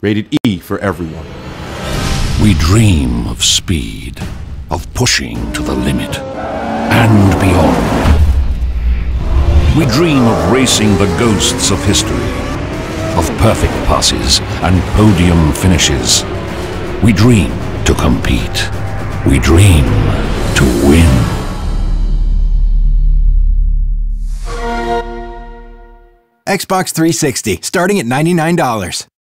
Rated E for everyone. We dream of speed, of pushing to the limit and beyond. We dream of racing the ghosts of history, of perfect passes and podium finishes. We dream to compete. We dream to win. Xbox 360, starting at $99.